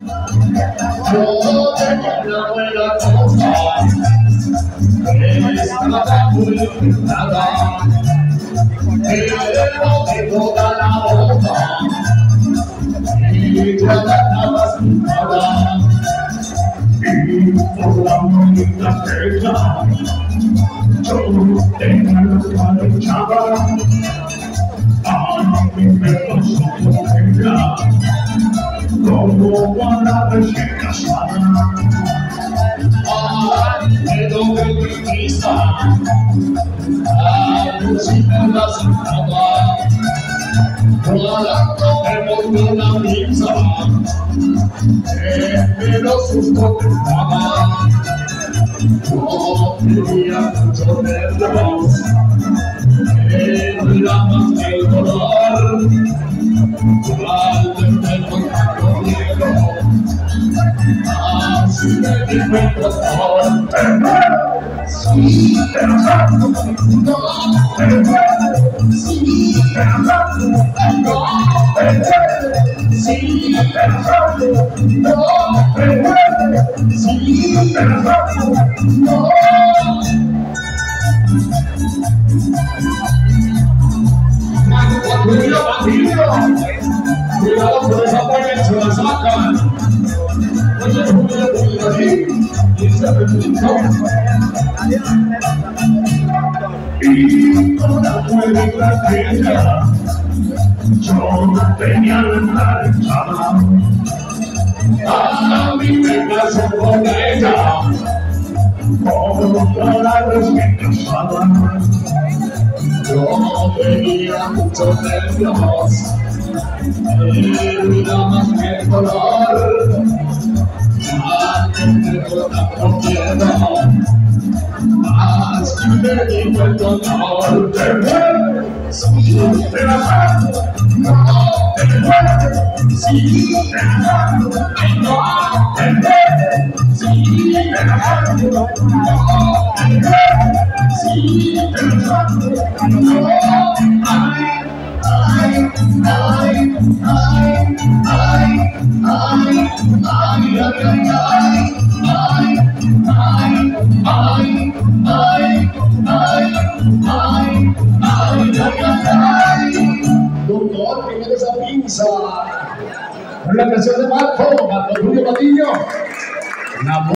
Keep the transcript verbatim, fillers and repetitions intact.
Yo tenía una buena cosa, estaba muy pintada, pero de toda la boca, y cada estaba pintada, y por la bonita fecha, yo tenía la calechada, a mí me pasó por ella. Como para decir casada, ay, me doy mi vista, ay, si me la sentaba, volando me volvió una brisa, que me lo sustentaba, no tenía mucho nervios, era más que el dolor. Así me di cuenta por sí, pero no, no, pero sí, pero no, no, pero sí, pero no, pero sí, pero no. Cuidado, cuidado, cuidado con esa polla, se la sacan. Y con la puerta aquella, yo tenía la echada. A mí me casó con ella, como palabras que casaban. Yo tenía muchos nervios, era más que el color, más que me tanto miedo, más que me dijo el dolor. Te muero, si te la mando, no te muero, si te la mando, no te muero, si te la mando, no te muero, si te la mando, no. Ay, ay, ay, ay, ay, ay, doctor, ¿qué es esa pinza? Con la canción de Marco, Marco Julio Patiño.